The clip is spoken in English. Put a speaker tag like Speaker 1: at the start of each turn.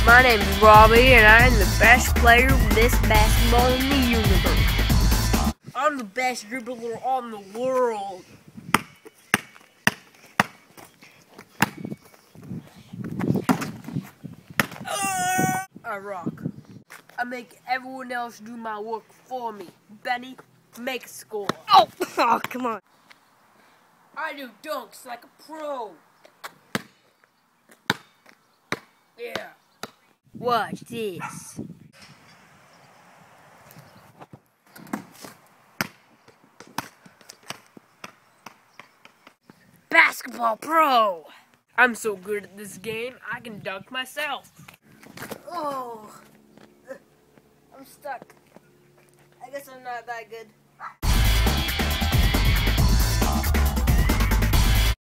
Speaker 1: My name's Robbie, and I'm the best player of this basketball in the universe. I'm the best dribbler on the world. I rock. I make everyone else do my work for me. Benny, make a score.
Speaker 2: Oh, come on.
Speaker 1: I do dunks like a pro. Yeah. Watch this. Basketball pro. I'm so good at this game, I can dunk myself.
Speaker 2: Oh, I'm stuck. I guess I'm not that good.